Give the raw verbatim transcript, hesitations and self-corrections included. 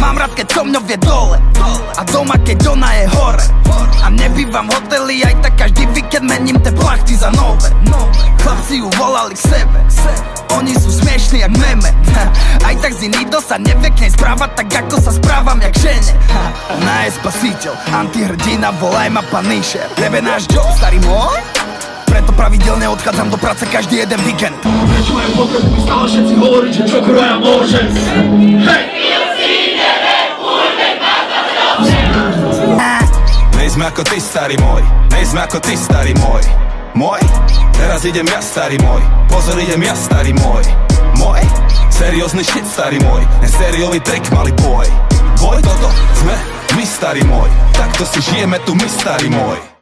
mám rád, keď so mňou je dole a doma, keď ona je hore. A nebývam v hoteli, aj tak každý víkend mením te plachty za nové. Chlapci ju volali k sebe, oni sú smiešní jak meme. Aj tak z Nido sa nevie k nej správať tak, ako sa správam jak žene. Ona je spasiteľ, antihrdina, volaj ma paníšer. Jebe náš job, starý môj, preto pravidelne odchádzam do práce každý jeden víkend. Prečo majú potrebu mi stále všetci hovoriť, že čo kroja môže? Hej! Nejsme ako ty, starý môj, nejsme ako ty, starý môj. Môj? Teraz idem ja, starý môj, pozor, idem ja, starý môj. Môj? Seriózny shit, starý môj, nesériový trik, malý boj. Boj, toto sme my, starý môj, takto si žijeme tu my, starý môj.